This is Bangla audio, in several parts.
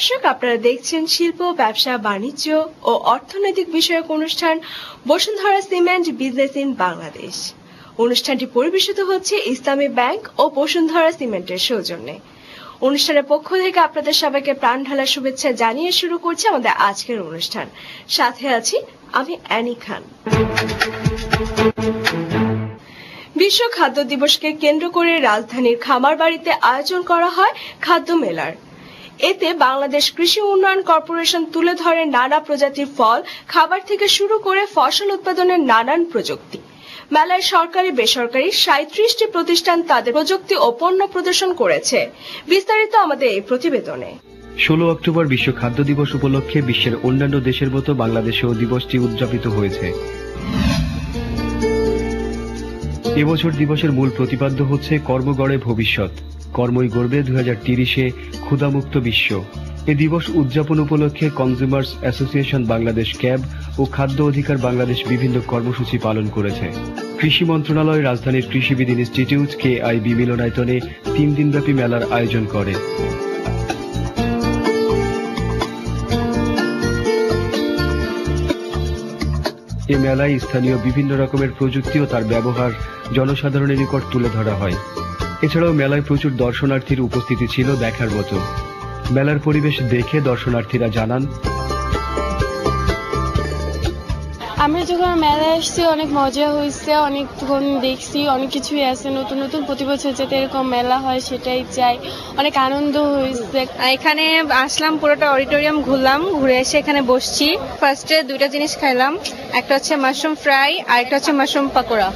দর্শক, আপনারা দেখছেন শিল্প, ব্যবসা, বাণিজ্য ও অর্থনৈতিক বিষয়ক অনুষ্ঠান Bashundhara cement business in Bangladesh. অনুষ্ঠানটি পরিবেশিত হচ্ছে ইসলামী ব্যাংক ও বসুন্ধরা সিমেন্টের সৌজন্যে। অনুষ্ঠানের পক্ষ থেকে আপনাদের সবাইকে প্রাণ ঢালা শুভেচ্ছা জানিয়ে শুরু করছি আমাদের আজকের অনুষ্ঠান। সাথে আছি আমি অ্যানি খান। বিশ্ব খাদ্য দিবসকে কেন্দ্র করে রাজধানীর খামারবাড়িতে আয়োজন করা হয় খাদ্য মেলার। এতে বাংলাদেশ কৃষি উন্নয়ন কর্পোরেশন তুলে ধরে নানা প্রজাতির ফল, খাবার থেকে শুরু করে ফসল উৎপাদনের নানান প্রযুক্তি। মেলায় সরকারি বেসরকারি 37টি প্রতিষ্ঠান তাদের প্রযুক্তি ও পণ্য প্রদর্শন করেছে। বিস্তারিত আমাদের এই প্রতিবেদনে। 16 অক্টোবর বিশ্ব খাদ্য দিবস উপলক্ষে বিশ্বের অন্যান্য দেশের মতো বাংলাদেশেও দিবসটি উদযাপিত হয়েছে। এবছর দিবসের মূল প্রতিপাদ্য হচ্ছে কর্মগড়ে ভবিষ্যৎ, কর্মই গড়বে 2030-এ ক্ষুধামুক্ত বিশ্ব। এ দিবস উদযাপন উপলক্ষে কনজিউমার্স অ্যাসোসিয়েশন বাংলাদেশ ক্যাব ও খাদ্য অধিকার বাংলাদেশ বিভিন্ন কর্মসূচি পালন করেছে। কৃষি মন্ত্রণালয় রাজধানীর কৃষিবিদ ইনস্টিটিউট KIB মিলনায়তনে 3 দিনব্যাপী মেলার আয়োজন করে। এ মেলায় স্থানীয় বিভিন্ন রকমের প্রযুক্তি ও তার ব্যবহার জনসাধারণের নিকট তুলে ধরা হয়। এছাড়াও মেলায় প্রচুর দর্শনার্থীর উপস্থিতি ছিল দেখার মতো। মেলার পরিবেশ দেখে দর্শনার্থীরা জানান, আমরা যখন মেলায় আসছি অনেক মজা হয়েছে, অনেকক্ষণ দেখছি, অনেক কিছুই আছে নতুন নতুন। প্রতি বছর যাতে এরকম মেলা হয় সেটাই চাই, অনেক আনন্দ হয়েছে। এখানে আসলাম, পুরোটা অডিটোরিয়াম ঘুরলাম, ঘুরে এসে এখানে বসছি। ফার্স্টে 2টা জিনিস খাইলাম, একটা হচ্ছে মাশরুম ফ্রাই আর একটা হচ্ছে মাশরুম পাকোড়া।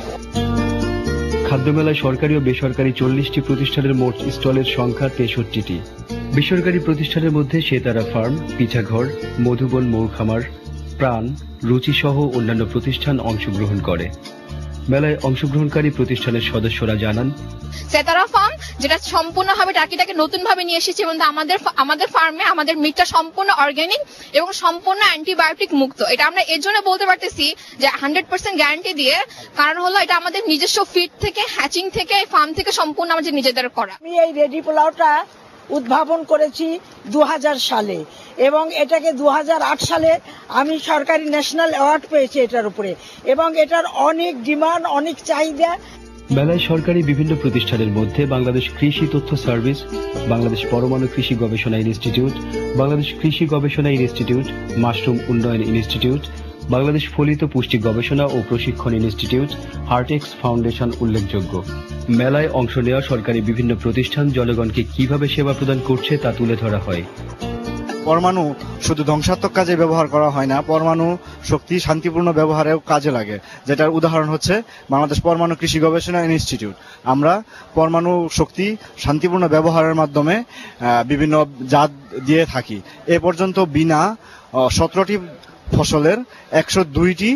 খাদ্য মেলায় সরকারি ও বেসরকারি 40টি প্রতিষ্ঠানের মোট স্টলের সংখ্যা 63টি। বেসরকারি প্রতিষ্ঠানের মধ্যে সেতারা ফার্ম, পিঠাঘর, মধুবন মৌখামার, প্রাণ, রুচি সহ অন্যান্য প্রতিষ্ঠান অংশগ্রহণ করে। মেলায় অংশগ্রহণকারী প্রতিষ্ঠানের সদস্যরা জানান, সেতারা ফার্ম যেটা সম্পূর্ণভাবে টার্কিটাকে নতুন ভাবে নিয়ে এসেছে এবং আমাদের ফার্মে আমাদের মিটটা সম্পূর্ণ অর্গানিক এবং সম্পূর্ণ অ্যান্টিবায়োটিক মুক্ত। এটা আমরা এর জন্য বলতে পারতেছি যে 100% গ্যারান্টি দিয়ে, কারণ হলো এটা আমাদের নিজস্ব ফিড থেকে, হ্যাচিং থেকে, ফার্ম থেকে সম্পূর্ণ আমাদের নিজেদের করা। আমি এই রেডি পোলাওটা উদ্ভাবন করেছি 2000 সালে এবং এটাকে 2008 সালে আমি সরকারি ন্যাশনাল অ্যাওয়ার্ড পেয়েছি এটার উপরে, এবং এটার অনেক ডিমান্ড, অনেক চাহিদা। মেলায় সরকারি বিভিন্ন প্রতিষ্ঠানের মধ্যে বাংলাদেশ কৃষি তথ্য সার্ভিস, বাংলাদেশ পরমাণু কৃষি গবেষণা ইনস্টিটিউট, বাংলাদেশ কৃষি গবেষণা ইনস্টিটিউট, মাশরুম উন্নয়ন ইনস্টিটিউট, বাংলাদেশ ফলিত পুষ্টি গবেষণা ও প্রশিক্ষণ ইনস্টিটিউট, হার্টেক্স ফাউন্ডেশন উল্লেখযোগ্য। মেলায় অংশ নেওয়া সরকারি বিভিন্ন প্রতিষ্ঠান জনগণকে কিভাবে সেবা প্রদান করছে তা তুলে ধরা হয়। পরমাণু শুধু ধ্বংসাত্মক কাজে ব্যবহার করা হয় না, পরমাণু শক্তি শান্তিপূর্ণ ব্যবহারেও কাজে লাগে, যেটার উদাহরণ হচ্ছে বাংলাদেশ পরমাণু কৃষি গবেষণা ইনস্টিটিউট। আমরা পরমাণু শক্তি শান্তিপূর্ণ ব্যবহারের মাধ্যমে বিভিন্ন জাত দিয়ে থাকি। এ পর্যন্ত বিনা 17টি ফসলের 102টি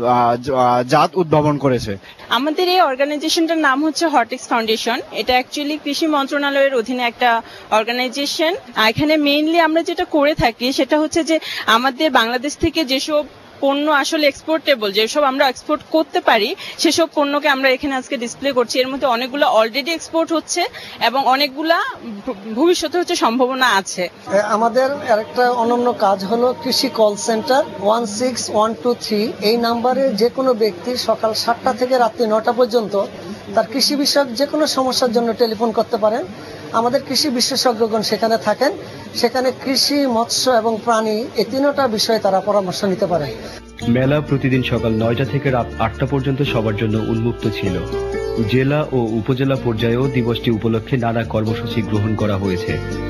জাত উদ্ভাবন করেছে। আমাদের এই অর্গানাইজেশনটার নাম হচ্ছে হার্টেক্স ফাউন্ডেশন। এটা অ্যাকচুয়ালি কৃষি মন্ত্রণালয়ের অধীনে একটা অর্গানাইজেশন। এখানে মেইনলি আমরা যেটা করে থাকি সেটা হচ্ছে যে আমাদের বাংলাদেশ থেকে যেসব পণ্য আসলে এক্সপোর্টেবল, যেসব আমরা এক্সপোর্ট করতে পারি, সেসব পণ্যকে আমরা এখানে আজকে ডিসপ্লে করছি। এর মধ্যে অনেকগুলো অলরেডি এক্সপোর্ট হচ্ছে এবং অনেকগুলা ভবিষ্যতে হচ্ছে সম্ভাবনা আছে। আমাদের আরেকটা অনন্য কাজ হলো কৃষি কল সেন্টার 16123। এই নাম্বারে যে কোনো ব্যক্তি সকাল 7টা থেকে রাত্রি 9টা পর্যন্ত তার কৃষি বিষয়ক যে কোনো সমস্যার জন্য টেলিফোন করতে পারেন। আমাদের কৃষি বিশেষজ্ঞগণ সেখানে থাকেন। সেখানে কৃষি, মৎস্য এবং প্রাণী এই 3টা বিষয়ে তারা পরামর্শ নিতে পারে। মেলা প্রতিদিন সকাল 9টা থেকে রাত 8টা পর্যন্ত সবার জন্য উন্মুক্ত ছিল। জেলা ও উপজেলা পর্যায়েও দিবসটি উপলক্ষে নানা কর্মসূচি গ্রহণ করা হয়েছে।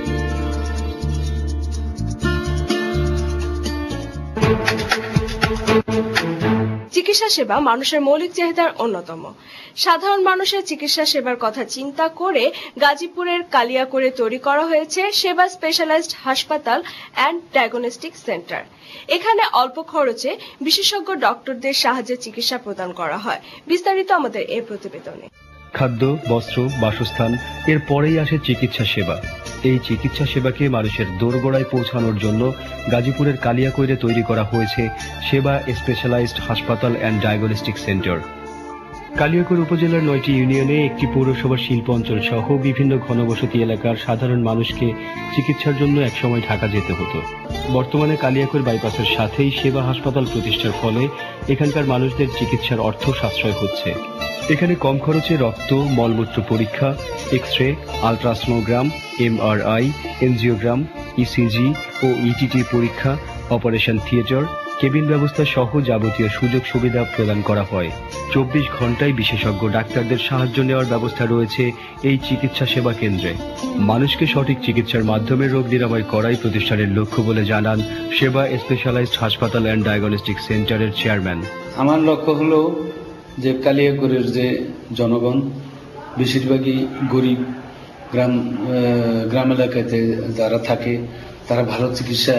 চিকিৎসা সেবা মানুষের মৌলিক চাহিদার অন্যতম। সাধারণ মানুষের চিকিৎসা সেবার কথা চিন্তা করে গাজীপুরের কালিয়াকৈরে তৈরি করা হয়েছে সেবা স্পেশালাইজড হাসপাতাল অ্যান্ড ডায়াগনস্টিক সেন্টার। এখানে অল্প খরচে বিশেষজ্ঞ ডক্টরদের সাহায্যে চিকিৎসা প্রদান করা হয়। বিস্তারিত আমাদের এই প্রতিবেদনে। খাদ্য, বস্ত্র, বাসস্থান, এর পরেই আসে চিকিৎসা সেবা। এই চিকিৎসা সেবাকে মানুষের দোরগোড়ায় পৌঁছানোর জন্য গাজীপুরের কালিয়াকৈরে তৈরি করা হয়েছে সেবা স্পেশালাইজড হাসপাতাল অ্যান্ড ডায়াগনস্টিক সেন্টার। কালিয়াকৈর উপজেলার 9টি ইউনিয়নে একটি পৌরসভার শিল্প অঞ্চল সহ বিভিন্ন ঘনবসতি এলাকার সাধারণ মানুষকে চিকিৎসার জন্য একসময় ঢাকা যেতে হতো। বর্তমানে কালিয়াকৈর বাইপাসের সাথেই সেবা হাসপাতাল প্রতিষ্ঠার ফলে এখানকার মানুষদের চিকিৎসার অর্থ সাশ্রয় হচ্ছে। এখানে কম খরচে রক্ত, মলমূত্র পরীক্ষা, X-ray, ultrasonogram, MRI, angiogram, ECG ও ইটিটি পরীক্ষা, অপারেশন থিয়েটার, কেবিন ব্যবস্থা সহ যাবতীয় সুযোগ সুবিধা প্রদান করা হয়। 24 ঘন্টায় বিশেষজ্ঞ ডাক্তারদের সাহায্য নেওয়ার ব্যবস্থা রয়েছে এই চিকিৎসা সেবা কেন্দ্রে। মানুষকে সঠিক চিকিৎসার মাধ্যমে রোগ নিরাময় করাই প্রতিষ্ঠানের লক্ষ্য বলে জানান সেবা স্পেশালাইজড হাসপাতাল অ্যান্ড ডায়াগনস্টিক সেন্টারের চেয়ারম্যান। আমার লক্ষ্য হলো যে কালিয়াকৈরের যে জনগণ বেশিরভাগই গরিব, গ্রাম এলাকাতে যারা থাকে তারা ভালো চিকিৎসা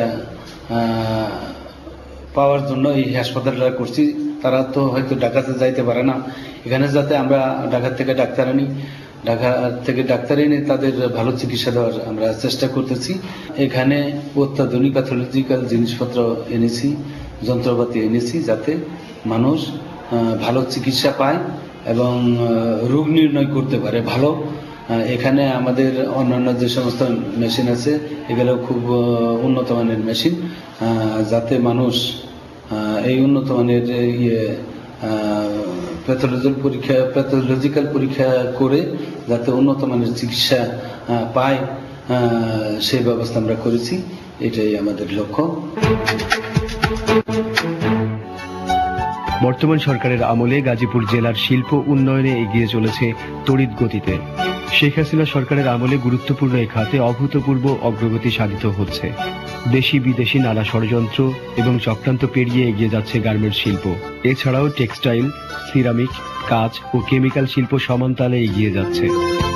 পাওয়ার জন্য এই হাসপাতালটা করছি। তারা তো হয়তো ঢাকাতে যাইতে পারে না, এখানে যাতে আমরা ঢাকা থেকে ডাক্তার এনে তাদের ভালো চিকিৎসা দেওয়ার আমরা চেষ্টা করতেছি। এখানে অত্যাধুনিক প্যাথোলজিক্যাল জিনিসপত্র এনেছি, যন্ত্রপাতি এনেছি, যাতে মানুষ ভালো চিকিৎসা পায় এবং রোগ নির্ণয় করতে পারে ভালো। এখানে আমাদের অন্যান্য যে সমস্ত মেশিন আছে এগুলো খুব উন্নত মানের মেশিন, যাতে মানুষ এই উন্নত মানের প্যাথোলজিক্যাল পরীক্ষা করে যাতে উন্নত মানের চিকিৎসা পায় সেই ব্যবস্থা আমরা করেছি। এটাই আমাদের লক্ষ্য। বর্তমান সরকারের আমলে গাজীপুর জেলার শিল্প উন্নয়নে এগিয়ে চলেছে তড়িৎ গতিতে। শেখ হাসিনা সরকারের আমলে গুরুত্বপূর্ণ এই খাতে অভূতপূর্ব অগ্রগতি সাধিত হচ্ছে। দেশি বিদেশি নানা ষড়যন্ত্র এবং চক্রান্ত পেরিয়ে এগিয়ে যাচ্ছে গার্মেন্টস শিল্প। এছাড়াও টেক্সটাইল, সিরামিক, কাঁচ ও কেমিক্যাল শিল্প সমানতালে এগিয়ে যাচ্ছে।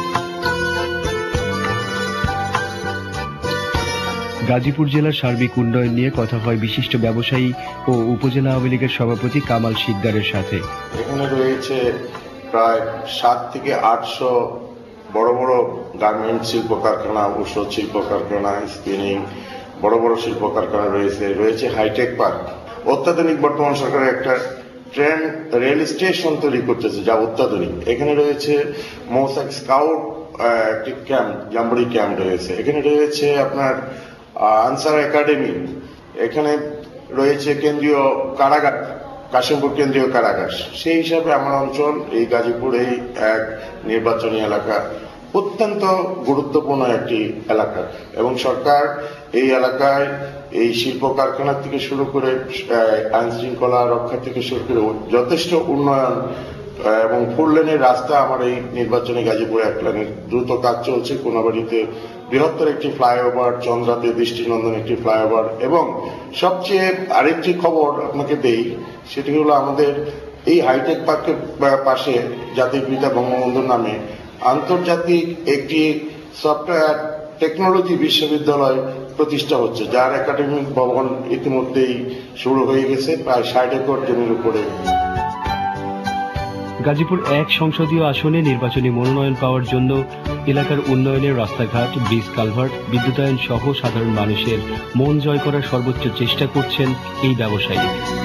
গাজীপুর জেলার সার্বিক উন্নয়ন নিয়ে কথা হয় বিশিষ্ট ব্যবসায়ী ও উপজেলা আওয়ামী লীগের সভাপতি কামাল শিকদারের সাথে। এখানে রয়েছে প্রায় 7 থেকে 800 বড় বড় গার্মেন্ট শিল্প কারখানা, ঔষধ শিল্প কারখানা, স্পিনিং, বড় বড় শিল্প কারখানা রয়েছে হাইটেক পার্ক। অত্যাধুনিক বর্তমান সরকারের একটা ট্রেন রেল স্টেশন তৈরি করতেছে যা অত্যাধুনিক। এখানে রয়েছে মৌসাক স্কাউট একটি ক্যাম্প, জাম্বুরি ক্যাম্প রয়েছে। এখানে রয়েছে আপনার আনসার একাডেমি, এখানে রয়েছে কেন্দ্রীয় কারাগার, কাশিমপুর কেন্দ্রীয় কারাগার। সেই হিসাবে আমার অঞ্চল এই গাজীপুর এই এক নির্বাচনী এলাকা, অত্যন্ত গুরুত্বপূর্ণ একটি এলাকা এবং সরকার এই এলাকায় এই শিল্প কারখানা থেকে শুরু করে আইন শৃঙ্খলা রক্ষা থেকে শুরু করে যথেষ্ট উন্নয়ন এবং 4 লেনের রাস্তা আমার এই নির্বাচনী গাজীপুর 1 লেনের দ্রুত কাজ চলছে। কোনাবাড়িতে বৃহত্তর একটি ফ্লাইওভার, চন্দ্রাতে দৃষ্টিনন্দন একটি ফ্লাইওভার এবং সবচেয়ে আরেকটি খবর আপনাকে দেই, সেটি হলো আমাদের এই হাইটেক পার্কের পাশে জাতির পিতা বঙ্গবন্ধুর নামে আন্তর্জাতিক একটি সফটওয়্যার টেকনোলজি বিশ্ববিদ্যালয় প্রতিষ্ঠা হচ্ছে, যার একাডেমিক ভবন ইতিমধ্যেই শুরু হয়ে গেছে প্রায় 60 একর জমির উপরে। গাজীপুর 1 সংসদীয় আসনে নির্বাচনী মনোনয়ন পাওয়ার জন্য এলাকার উন্নয়নের রাস্তাঘাট, ব্রিজ, কালভার্ট, বিদ্যুতায়ন সহ সাধারণ মানুষের মন জয় করার সর্বোচ্চ চেষ্টা করছেন এই ব্যবসায়ী।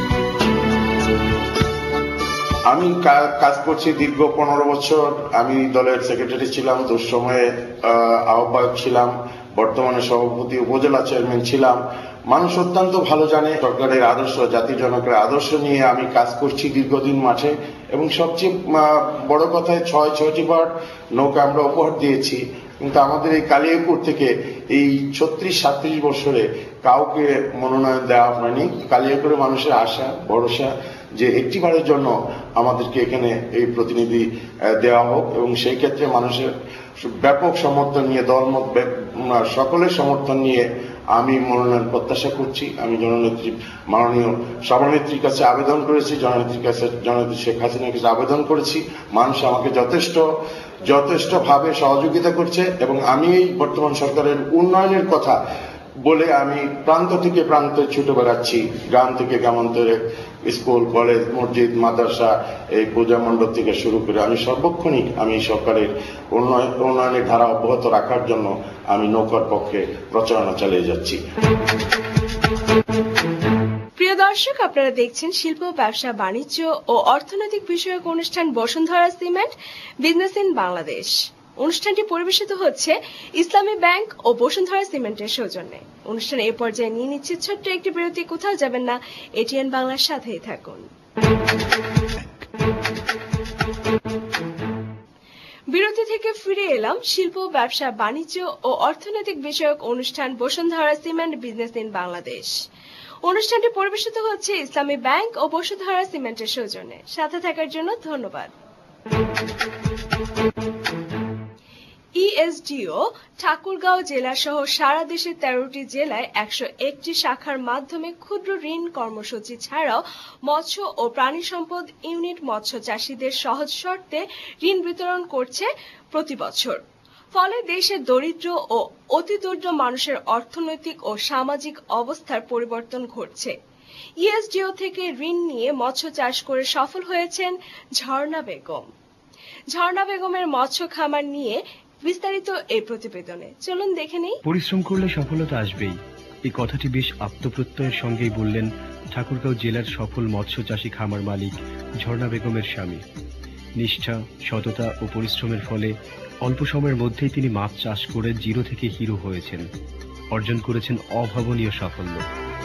আমি কাজ করছি দীর্ঘ 15 বছর। আমি দলের সেক্রেটারি ছিলাম, দুঃসময়ে আহ্বায়ক ছিলাম, বর্তমানে সভাপতি, উপজেলা চেয়ারম্যান ছিলাম। মানুষ অত্যন্ত ভালো জানে সরকারের আদর্শ, জাতির জনকের আদর্শ নিয়ে আমি কাজ করছি দীর্ঘদিন মাঠে এবং সবচেয়ে বড় কথায় 6টি বার নৌকা আমরা উপহার দিয়েছি। কিন্তু আমাদের এই কালিয়াকৈর থেকে এই 36-37 বছরে কাউকে মনোনয়ন দেওয়া হয়নি। কালিয়াকৈরের মানুষের আশা ভরসা যে একটিবারের জন্য আমাদেরকে এখানে এই প্রতিনিধি দেওয়া হোক এবং সেই ক্ষেত্রে মানুষের ব্যাপক সমর্থন নিয়ে, দলমত সকলের সমর্থন নিয়ে আমি মনোনয়ন প্রত্যাশা করছি। আমি জননেত্রী মাননীয় সভানেত্রীর কাছে আবেদন করেছি, জননেত্রী শেখ হাসিনার কাছে আবেদন করেছি। মানুষ আমাকে যথেষ্টভাবে সহযোগিতা করছে এবং আমি এই বর্তমান সরকারের উন্নয়নের কথা বলে আমি প্রান্ত থেকে প্রান্তে ছুটে বেড়াচ্ছি, গ্রাম থেকে গ্রামান্তরে, স্কুল, কলেজ, মসজিদ, মাদ্রাসা, এই পূজা মণ্ডপ থেকে শুরু করে আমি সর্বক্ষণই আমি সরকারের উন্নয়নের ধারা অব্যাহত রাখার জন্য আমি নৌকার পক্ষে প্রচারণা চালিয়ে যাচ্ছি। প্রিয় দর্শক, দর্শক, আপনারা দেখছেন শিল্প, ব্যবসা, বাণিজ্য ও অর্থনৈতিক বিষয়ক অনুষ্ঠান Bashundhara cement business in Bangladesh. অনুষ্ঠানটি পরিবেশিত হচ্ছে ইসলামী ব্যাংক ও বসুন্ধরা সিমেন্টের সৌজন্যে। অনুষ্ঠানে এ পর্যায়ে নিয়ে নিচ্ছে ছোট্ট একটি বিরতি। কোথাও যাবেন না, এটিএন বাংলার সাথেই থাকুন। বিরতি থেকে ফিরে এলাম শিল্প, ব্যবসা, বাণিজ্য ও অর্থনৈতিক বিষয়ক অনুষ্ঠান Bashundhara cement business in Bangladesh. অনুষ্ঠানটি পরিবেশিত হচ্ছে ইসলামী ব্যাংক ও বসুন্ধরা সিমেন্টের সৌজন্যে। সাথে থাকার জন্য ধন্যবাদ। ইএসডিও ঠাকুরগাঁও জেলা সহ সারা দেশে 13টি জেলায় 101টি শাখার মাধ্যমে ক্ষুদ্র ঋণ কর্মসূচি ছাড়াও মৎস্য ও প্রাণী সম্পদ ইউনিট মৎস্য চাষীদের সহজ শর্তে ঋণ বিতরণ করছে প্রতি বছর। ফলে দেশের দরিদ্র ও অতি দরিদ্র মানুষের অর্থনৈতিক ও সামাজিক অবস্থার পরিবর্তন ঘটছে। ইএসডিও থেকে ঋণ নিয়ে মৎস্য চাষ করে সফল হয়েছেন ঝর্ণা বেগম। ঝর্ণা বেগমের মৎস্য খামার নিয়ে বিস্তারিত এই প্রতিবেদনে চলুন দেখে নেই। পরিশ্রম করলে সফলতা আসবেই, এই কথাটি বেশ আত্মপ্রত্যয়ের সঙ্গেই বললেন ঠাকুরগাঁও জেলার সফল মৎস্য চাষী খামার মালিক ঝর্ণা বেগমের স্বামী। নিষ্ঠা, সততা ও পরিশ্রমের ফলে অল্প সময়ের মধ্যেই তিনি মাছ চাষ করে জিরো থেকে হিরো হয়েছেন, অর্জন করেছেন অভাবনীয় সাফল্য।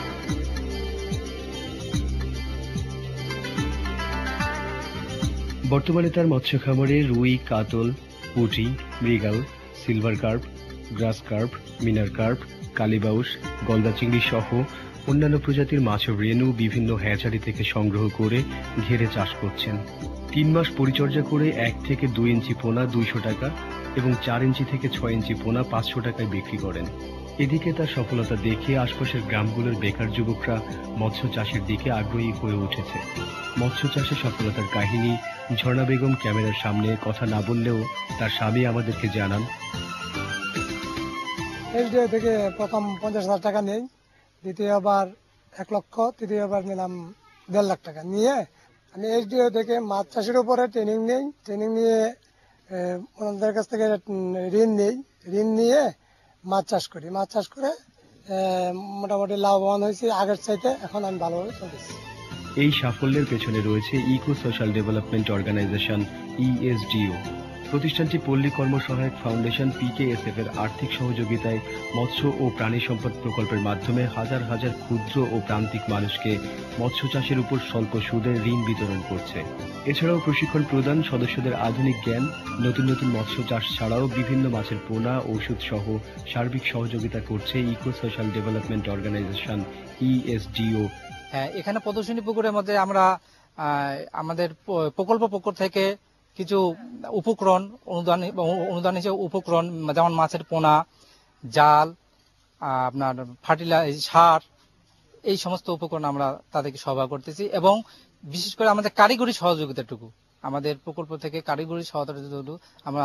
বর্তমানে তার মৎস্য খামারে রুই, কাতল, পুঁটি, মৃগেল, সিলভার কার্প, গ্রাস কার্প, মিনার কার্প, কালীবাউস, গলদা চিংড়ি সহ অন্যান্য প্রজাতির মাছ ও রেণু বিভিন্ন হ্যাচারি থেকে সংগ্রহ করে ঘেরে চাষ করছেন। 3 মাস পরিচর্যা করে 1 থেকে 2 ইঞ্চি পোনা 200 টাকা এবং 4 ইঞ্চি থেকে 6 ইঞ্চি পোনা 500 টাকায় বিক্রি করেন। এদিকে তার সফলতা দেখে আশপাশের গ্রামগুলোর বেকার যুবকরা মৎস্য চাষের দিকে আগ্রহী হয়ে উঠেছে। মৎস্য চাষে সফলতার কাহিনী ঝর্ণা বেগম ক্যামেরার সামনে কথা না বললেও তার স্বামী আমাদেরকে জানান। এসডিও থেকে প্রথম 50,000 টাকা নেই, দ্বিতীয়বার 1 লক্ষ, তৃতীয়বার নিলাম 1.5 লাখ টাকা নিয়ে আমি এসডিও থেকে মাছ চাষের উপরে ট্রেনিং নেই। ট্রেনিং নিয়ে ওনাদের কাছ থেকে ঋণ নিয়ে মাছ চাষ করি। মাছ চাষ করে মোটামুটি লাভবান হয়েছি আগের চাইতে, এখন আমি ভালোভাবে চলতেছি। এই সাফল্যের পেছনে রয়েছে eco social development organisation ESDO. প্রতিষ্ঠানটি পল্লী কর্মসহায়ক ফাউন্ডেশন পিকেএসএফ এর আর্থিক সহযোগিতায় মৎস্য ও প্রাণী সম্পদ প্রকল্পের মাধ্যমে হাজার হাজার ক্ষুদ্র ও প্রান্তিক মানুষকে মৎস্য চাষের উপর স্বল্প সুদে ঋণ বিতরণ করছে। এছাড়াও প্রশিক্ষণ প্রদান, সদস্যদের আধুনিক জ্ঞান, নতুন নতুন মৎস্য চাষ ছাড়াও বিভিন্ন মাছের পোনা, ঔষধ সহ সার্বিক সহযোগিতা করছে eco social development organisation ESDO. এখানে প্রদর্শনী পুকুরের মধ্যে আমরা আমাদের প্রকল্প পক্ষ থেকে কিছু উপকরণ অনুদান হিসেবে উপকরণ, যেমন মাছের পোনা, জাল, আপনার ফার্টিলাইজার, সার, এই সমস্ত উপকরণ আমরা তাদেরকে সরবরাহ করতেছি। এবং বিশেষ করে আমাদের কারিগরি সহযোগিতাটুকু, আমাদের প্রকল্প থেকে কারিগরি সহযোগিতাটুকু আমরা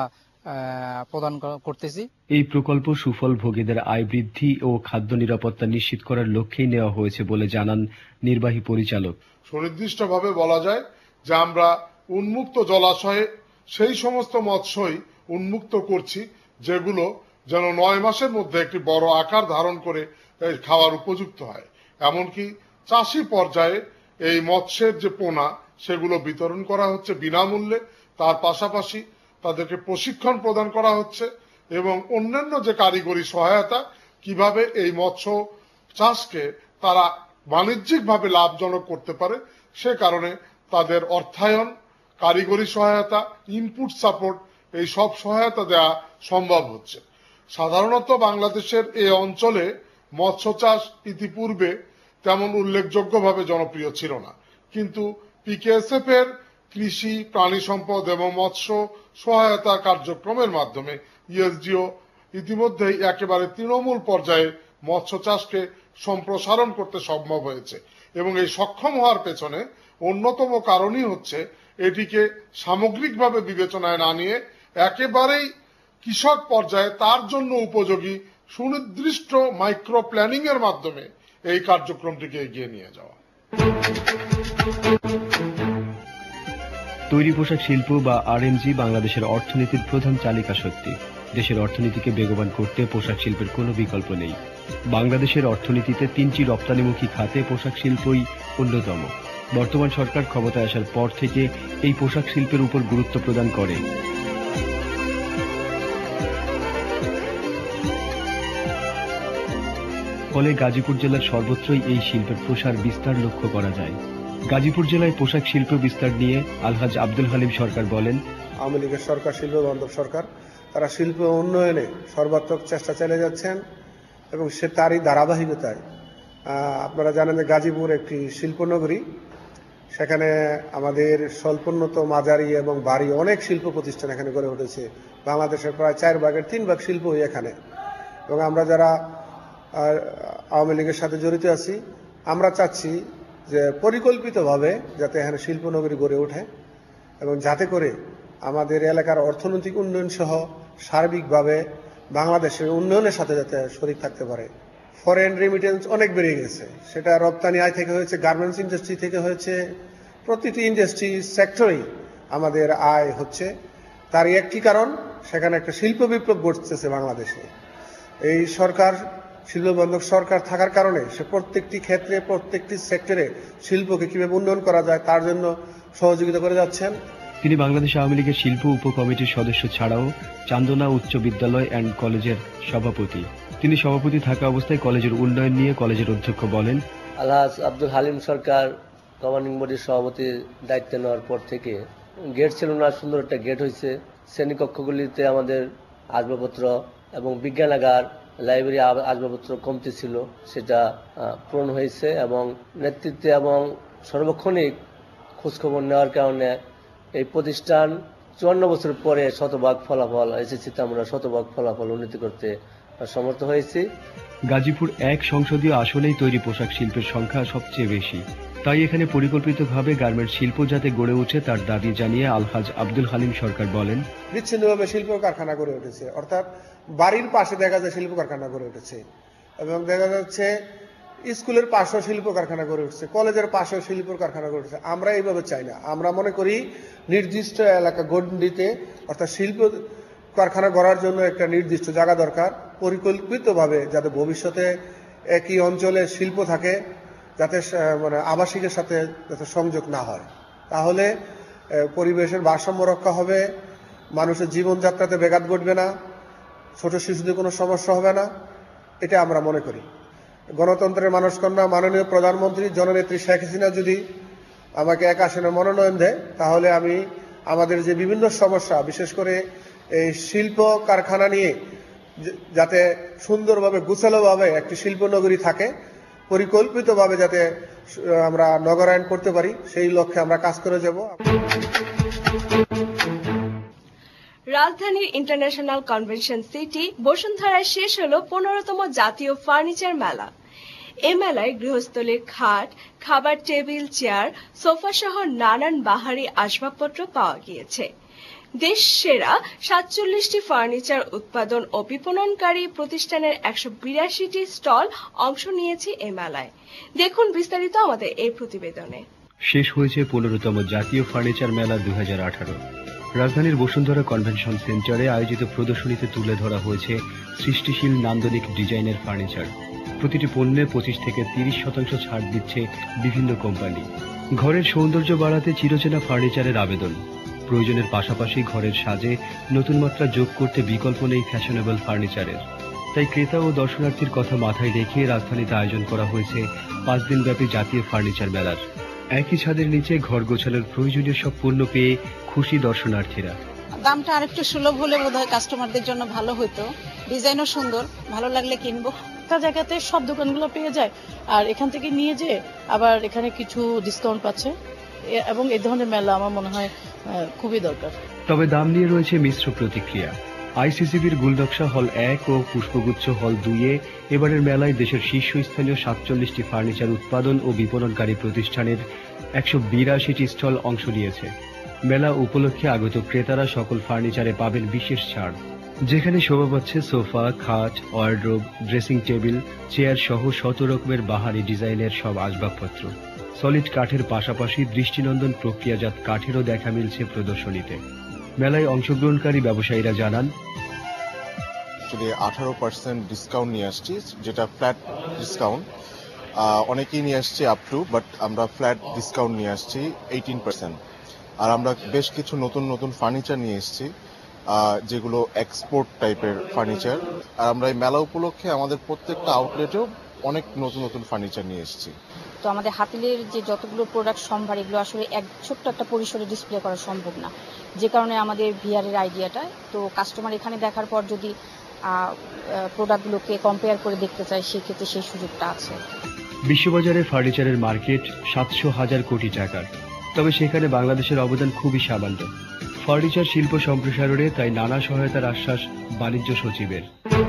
প্রদান করতেছি। এই প্রকল্প সুফল ভোগীদের আয় বৃদ্ধি ও খাদ্য নিরাপত্তা নিশ্চিত করার লক্ষ্যেই নেওয়া হয়েছে বলে জানান নির্বাহী পরিচালক। সুনির্দিষ্টভাবে বলা যায় যে আমরা উন্মুক্ত জলাশয়ে সেই সমস্ত মৎস্যই উন্মুক্ত করছি যেগুলো যেন 9 মাসের মধ্যে একটি বড় আকার ধারণ করে খাওয়ার উপযুক্ত হয়। এমনকি চাষি পর্যায়ে এই মৎস্যের যে পোনা সেগুলো বিতরণ করা হচ্ছে বিনামূল্যে। তার পাশাপাশি তাদেরকে প্রশিক্ষণ প্রদান করা হচ্ছে এবং অন্যান্য যে কারিগরি সহায়তা, কিভাবে এই মৎস্য চাষকে তারা বাণিজ্যিকভাবে লাভজনক করতে পারে, সে কারণে তাদের অর্থায়ন, কারিগরি সহায়তা, ইনপুট সাপোর্ট, এই সব সহায়তা দেওয়া সম্ভব হচ্ছে। সাধারণত বাংলাদেশের এই অঞ্চলে মৎস্য চাষ ইতিপূর্বে তেমন উল্লেখযোগ্যভাবে জনপ্রিয় ছিল না, কিন্তু পিকেএসএফ এর কৃষি, প্রাণী সম্পদ এবং মৎস্য সহায়তা কার্যক্রমের মাধ্যমে ইএসডিও ইতিমধ্যেই একেবারে তৃণমূল পর্যায়ে মৎস্য চাষকে সম্প্রসারণ করতে সম্ভব হয়েছে। এবং এই সক্ষম হওয়ার পেছনে অন্যতম কারণই হচ্ছে এটিকে সামগ্রিকভাবে বিবেচনায় না নিয়ে একেবারেই কৃষক পর্যায়ে তার জন্য উপযোগী সুনির্দিষ্ট মাইক্রো প্ল্যানিং এর মাধ্যমে এই কার্যক্রমটিকে এগিয়ে নিয়ে যাওয়া। তৈরি পোশাক শিল্প বা আরএমজি বাংলাদেশের অর্থনীতির প্রধান চালিকা শক্তি। দেশের অর্থনীতিকে বেগবান করতে পোশাক শিল্পের কোনো বিকল্প নেই। বাংলাদেশের অর্থনীতিতে 3টি রপ্তানিমুখী খাতে পোশাক শিল্পই অন্যতম। বর্তমান সরকার ক্ষমতায় আসার পর থেকে এই পোশাক শিল্পের উপর গুরুত্ব প্রদান করে। ফলে গাজীপুর জেলার সর্বত্রই এই শিল্পের প্রসার বিস্তার লক্ষ্য করা যায়। গাজীপুর জেলায় পোশাক শিল্প বিস্তার নিয়ে আলহাজ আব্দুল হালিম সরকার বলেন, আওয়ামী লীগের সরকার শিল্প বান্ধব সরকার, তারা শিল্প উন্নয়নে সর্বাত্মক চেষ্টা চালিয়ে যাচ্ছেন এবং সে তারই ধারাবাহিকতায় আপনারা জানেন যে গাজীপুর একটি শিল্পনগরী, সেখানে আমাদের স্বল্পোন্নত, মাঝারি এবং বাড়ি অনেক শিল্প প্রতিষ্ঠান এখানে গড়ে উঠেছে। বাংলাদেশের প্রায় 4 ভাগের 3 ভাগ শিল্পই এখানে। এবং আমরা যারা আওয়ামী লীগের সাথে জড়িত আছি, আমরা চাচ্ছি যে পরিকল্পিতভাবে যাতে এখানে শিল্পনগরী গড়ে ওঠে এবং যাতে করে আমাদের এলাকার অর্থনৈতিক উন্নয়ন সহ সার্বিকভাবে বাংলাদেশের উন্নয়নের সাথে যাতে শরীক থাকতে পারে। ফরেন রেমিটেন্স অনেক বেড়ে গেছে, সেটা রপ্তানি আয় থেকে হয়েছে, গার্মেন্টস ইন্ডাস্ট্রি থেকে হয়েছে, প্রতিটি ইন্ডাস্ট্রি সেক্টরেই আমাদের আয় হচ্ছে। তার একটি কারণ, সেখানে একটা শিল্প বিপ্লব ঘটতেছে বাংলাদেশে। এই সরকার শিল্পবান্ধব সরকার থাকার কারণে সে প্রত্যেকটি ক্ষেত্রে, প্রত্যেকটি সেক্টরে শিল্পকে কিভাবে উন্নয়ন করা যায় তার জন্য সহযোগিতা করে যাচ্ছেন। তিনি বাংলাদেশ আওয়ামী লীগের শিল্প উপকমিটির সদস্য ছাড়াও চান্দনা উচ্চ বিদ্যালয় অ্যান্ড কলেজের সভাপতি। তিনি সভাপতি থাকা অবস্থায় কলেজের উন্নয়ন নিয়ে কলেজের অধ্যক্ষ বলেন, আলহাজ আব্দুল হালিম সরকার গভর্নিং বডির সভাপতির দায়িত্ব নেওয়ার পর থেকে গেট ছিল না, সুন্দর একটা গেট হয়েছে। শ্রেণীকক্ষগুলিতে আমাদের আসবাবপত্র এবং বিজ্ঞানাগার, লাইব্রেরি আসবাবপত্র কমতি ছিল, সেটা পূরণ হয়েছে এবং নেতৃত্বে এবং সর্বক্ষণিক খোঁজখবর নেওয়ার কারণে এই প্রতিষ্ঠান 54 বছর পরে শতভাগ ফলাফল এসেছিতে আমরা শতভাগ ফলাফল উন্নতি করতে সমর্থ হয়েছি। গাজীপুর 1 সংসদীয় আসনেই তৈরি পোশাক শিল্পের সংখ্যা সবচেয়ে বেশি, তাই এখানে পরিকল্পিতভাবে গার্মেন্টস শিল্প যাতে গড়ে ওঠে তার দাবি জানিয়ে আলহাজ আব্দুল হালিম সরকার বলেন, বিচ্ছিন্নভাবে শিল্প কারখানা গড়ে উঠেছে, অর্থাৎ বাড়ির পাশে দেখা যায় শিল্প কারখানা গড়ে উঠেছে এবং দেখা যাচ্ছে স্কুলের পাশেও শিল্প কারখানা গড়ে উঠছে, কলেজের পাশেও শিল্প কারখানা গড়ে উঠছে। আমরা এইভাবে চাই না। আমরা মনে করি নির্দিষ্ট এলাকা গণ্ডিতে, অর্থাৎ শিল্প কারখানা গড়ার জন্য একটা নির্দিষ্ট জায়গা দরকার, পরিকল্পিতভাবে যাতে ভবিষ্যতে একই অঞ্চলে শিল্প থাকে, যাতে মানে আবাসিকের সাথে যাতে সংযোগ না হয়, তাহলে পরিবেশের ভারসাম্য রক্ষা হবে, মানুষের জীবনযাত্রাতে ব্যাঘাত ঘটবে না, ছোট শিশুদের কোনো সমস্যা হবে না, এটা আমরা মনে করি। গণতন্ত্রের মানসকন্যা মাননীয় প্রধানমন্ত্রী জননেত্রী শেখ হাসিনা যদি আমাকে 1 আসনে মনোনয়ন দেয়, তাহলে আমি আমাদের যে বিভিন্ন সমস্যা, বিশেষ করে এই শিল্প কারখানা নিয়ে যাতে সুন্দরভাবে গুছালোভাবে একটি শিল্পনগরী থাকে, পরিকল্পিতভাবে যাতে আমরা নগরায়ণ করতে পারি, সেই লক্ষ্যে আমরা কাজ করে যাব। রাজধানীর ইন্টারন্যাশনাল কনভেনশন সিটি বসুন্ধরায় শেষ হলো 15তম জাতীয় ফার্নিচার মেলা। এ মেলায় গৃহস্থলীর খাট, খাবার টেবিল, চেয়ার, সোফা সহ নানান বাহারি আসবাবপত্র পাওয়া গিয়েছে। দেশ সেরা 47টি ফার্নিচার উৎপাদন ও বিপণনকারী প্রতিষ্ঠানের 182টি স্টল অংশ নিয়েছে এ মেলায়। দেখুন বিস্তারিত আমাদের এই প্রতিবেদনে। শেষ হয়েছে 15তম জাতীয় ফার্নিচার মেলা 2018। রাজধানীর বসুন্ধরা কনভেনশন সেন্টারে আয়োজিত প্রদর্শনীতে তুলে ধরা হয়েছে সৃষ্টিশীল নান্দনিক ডিজাইনের ফার্নিচার। প্রতিটি পণ্যে 25 থেকে 30% ছাড় দিচ্ছে বিভিন্ন কোম্পানি। ঘরের সৌন্দর্য বাড়াতে চিরচেনা ফার্নিচারের আবেদন। প্রয়োজনের পাশাপাশি ঘরের সাজে নতুন মাত্রা যোগ করতে বিকল্প নেই ফ্যাশনেবল ফার্নিচারের। তাই ক্রেতা ও দর্শনার্থীর কথা মাথায় রেখে রাজধানীতে আয়োজন করা হয়েছে 5 দিনব্যাপী জাতীয় ফার্নিচার মেলার। একই ছাদের নিচে ঘর গোছানোর প্রয়োজনীয় সব পণ্য পেয়ে খুশি দর্শনার্থীরা। দামটা আরেকটু সুলভ হলে বোধহয় কাস্টমারদের জন্য ভালো হতো। ডিজাইনও সুন্দর, ভালো লাগলে কিনবো। একটা জায়গাতে সব দোকানগুলো পেয়ে যায়, আর এখান থেকে নিয়ে যে আবার এখানে কিছু ডিসকাউন্ট পাচ্ছে, এবং এই ধরনের মেলা আমার মনে হয় খুবই দরকার। তবে দাম নিয়ে রয়েছে মিশ্র প্রতিক্রিয়া। আইসিসিবির গুলনকশা হল 1 ও পুষ্পগুচ্ছ হল 2-এ এবারের মেলায় দেশের শীর্ষস্থানীয় 47টি ফার্নিচার উৎপাদন ও বিপণনকারী প্রতিষ্ঠানের 182টি স্টল অংশ নিয়েছে। মেলা উপলক্ষে আগত ক্রেতারা সকল ফার্নিচারে পাবেন বিশেষ ছাড়, যেখানে শোভা পাচ্ছে সোফা, খাট, ওয়ার্ডরোব, ড্রেসিং টেবিল, চেয়ার সহ 100 রকমের বাহারি ডিজাইনের সব আসবাবপত্র। সলিড কাঠের পাশাপাশি দৃষ্টিনন্দন প্রক্রিয়াজাত কাঠেরও দেখা মিলছে প্রদর্শনীতে। মেলায় অংশগ্রহণকারী ব্যবসায়ীরা জানান, 18% ডিসকাউন্ট নিয়ে আসছি, যেটা ফ্ল্যাট ডিসকাউন্ট। অনেকেই নিয়ে আসছে আপ টু, বাট আমরা ফ্ল্যাট ডিসকাউন্ট নিয়ে আসছি 18%। আর আমরা বেশ কিছু নতুন নতুন ফার্নিচার নিয়ে এসেছি, যেগুলো এক্সপোর্ট টাইপের ফার্নিচার। আর আমরা এই মেলা উপলক্ষে আমাদের প্রত্যেকটা আউটলেটেও অনেক নতুন নতুন ফার্নিচার নিয়ে এসেছি। তো আমাদের হাতিলের যে যতগুলো প্রোডাক্ট সম্ভার এগুলো আসলে ছোট্ট একটা পরিসরে ডিসপ্লে করা সম্ভব না, যে কারণে আমাদের ভিআর এর আইডিয়াটা। তো কাস্টমার এখানে দেখার পর যদি প্রোডাক্টগুলোকে কম্পেয়ার করে দেখতে চায়, সেক্ষেত্রে সেই সুযোগটা আছে। বিশ্ববাজারে ফার্নিচারের মার্কেট 700,000 কোটি টাকার, তবে সেখানে বাংলাদেশের অবদান খুবই সামান্য। ফার্নিচার শিল্প সম্প্রসারণে তাই নানা সহায়তার আশ্বাস বাণিজ্য সচিবের।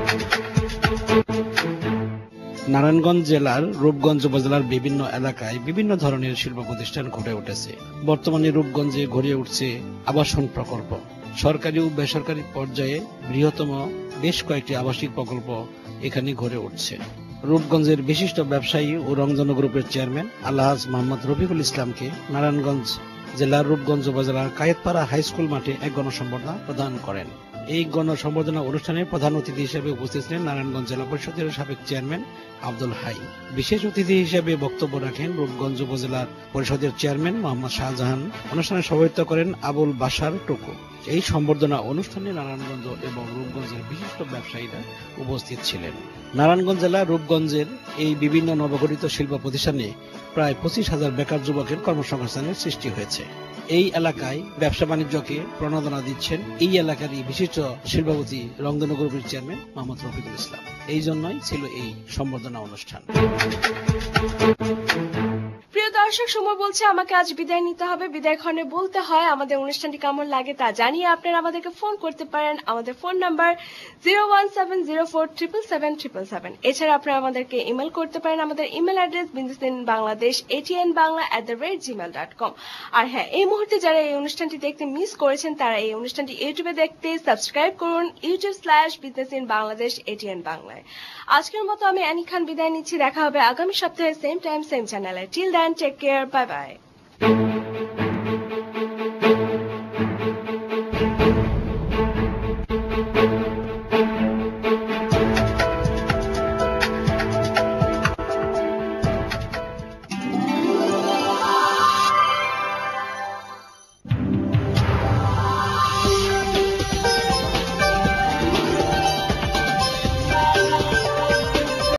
নারায়ণগঞ্জ জেলার রূপগঞ্জ উপজেলার বিভিন্ন এলাকায় বিভিন্ন ধরনের শিল্প প্রতিষ্ঠান গড়ে উঠেছে। বর্তমানে রূপগঞ্জে গড়ে উঠছে আবাসন প্রকল্প। সরকারি ও বেসরকারি পর্যায়ে বৃহত্তম বেশ কয়েকটি আবাসিক প্রকল্প এখানে গড়ে উঠছে। রূপগঞ্জের বিশিষ্ট ব্যবসায়ী ও রংধনু গ্রুপের চেয়ারম্যান আলহাজ মোহাম্মদ রফিকুল ইসলামকে নারায়ণগঞ্জ জেলার রূপগঞ্জ উপজেলার কায়েতপাড়া হাই স্কুল মাঠে এক গণসংবর্ধনা প্রদান করেন। এই গণসংবর্ধনা অনুষ্ঠানে প্রধান অতিথি হিসেবে উপস্থিত ছিলেন নারায়ণগঞ্জ জেলা পরিষদের সাবেক চেয়ারম্যান আব্দুল হাই। বিশেষ অতিথি হিসেবে বক্তব্য রাখেন রূপগঞ্জ উপজেলার পরিষদের চেয়ারম্যান মোহাম্মদ শাহজাহান। অনুষ্ঠানে সভাপতিত্ব করেন আবুল বাশার টুকু। এই সম্বর্ধনা অনুষ্ঠানে নারায়ণগঞ্জ এবং রূপগঞ্জের বিশিষ্ট ব্যবসায়ীরা উপস্থিত ছিলেন। নারায়ণগঞ্জ জেলা রূপগঞ্জের এই বিভিন্ন নবগঠিত শিল্প প্রতিষ্ঠানে প্রায় 25,000 বেকার যুবকের কর্মসংস্থানের সৃষ্টি হয়েছে। এই এলাকায় ব্যবসা বাণিজ্যকে প্রণোদনা দিচ্ছেন এই এলাকারই বিশিষ্ট শিল্পপতি রংধনু গ্রুপের চেয়ারম্যান মোহাম্মদ রফিকুল ইসলাম। এই জন্যই ছিল এই সম্বর্ধনা অনুষ্ঠান। প্রিয় দর্শক, সময় বলছে আমাকে আজ বিদায় নিতে হবে। বিদায় ক্ষণে বলতে হয় আমাদের অনুষ্ঠানটি কেমন লাগে তা জানিয়ে আপনারা আমাদেরকে ফোন করতে পারেন। আমাদের ফোন নাম্বার 01704777777। এছাড়া আপনারা আমাদেরকে ইমেল করতে পারেন। আমাদের ইমেল অ্যাড্রেস bindusinbangla@gmail.com। আর হ্যাঁ, এই মুহূর্তে যারা এই অনুষ্ঠানটি দেখতে মিস করেছেন তারা এই অনুষ্ঠানটি ইউটিউবে দেখতে সাবস্ক্রাইব করুন, youtube/businessinbangladesh বাংলায়। আজকের মতো আমি অ্যানি খান বিদায় নিচ্ছি। দেখা হবে আগামী সপ্তাহে সেম টাইম সেম চ্যানেলে। Till then, take care, bye by.